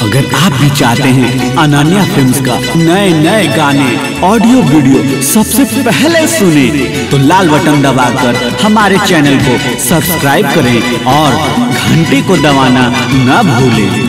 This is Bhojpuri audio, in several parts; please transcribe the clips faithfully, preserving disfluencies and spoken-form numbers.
अगर आप भी चाहते हैं अनन्या फिल्म्स का नए नए गाने ऑडियो वीडियो सबसे पहले सुने तो लाल बटन दबाकर हमारे चैनल को सब्सक्राइब करें और घंटी को दबाना न भूलें।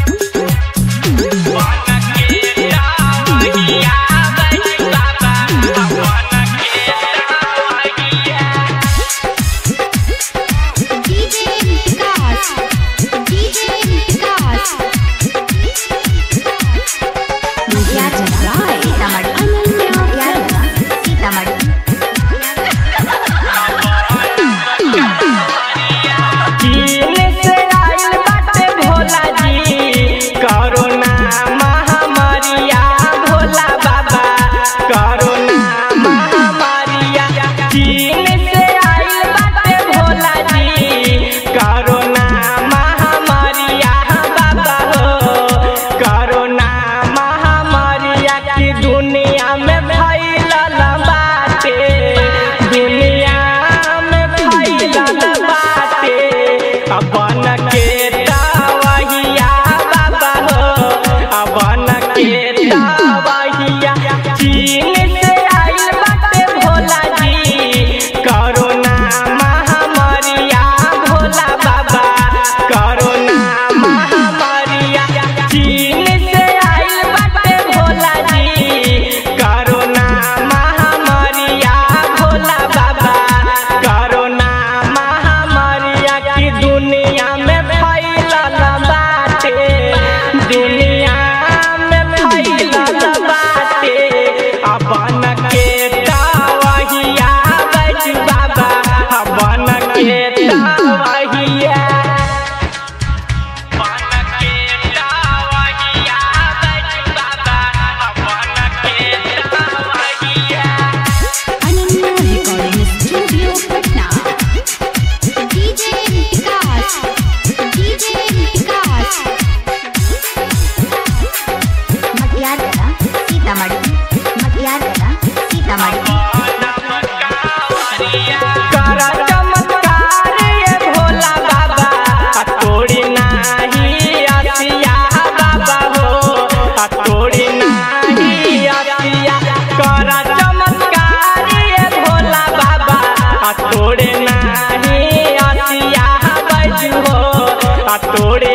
तोड़े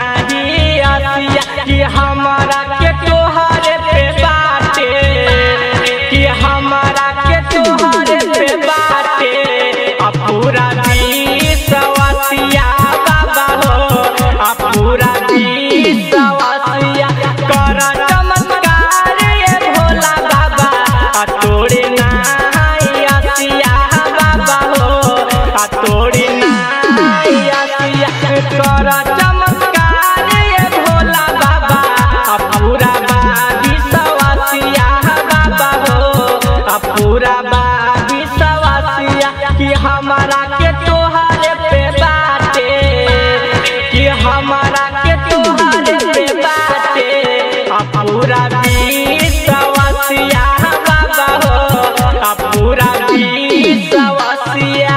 नाही आसिया कि हमारा के तोहरे पे बाटे, कि हमारा के तोहरे पे बाटे आ पूरा विश्वासिया बाबा हो, आ पूरा विश्वासिया कर चमत्कार ये भोला बाबा। आ तोड़े नाही आसिया बाबा हो, आ तोड़े नाही आसिया कर चमत्कार ये भोला बाबा। आ पूरा विश्वासिया बाबा हो, आ पूरा विश्वासिया कि हमारा के तोहरे पे बाटे, कि हमारा के तोहरे पे बाटे। आ पूरा विश्वासिया बाबा हो, आ पूरा विश्वासिया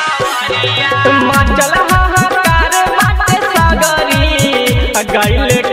गैले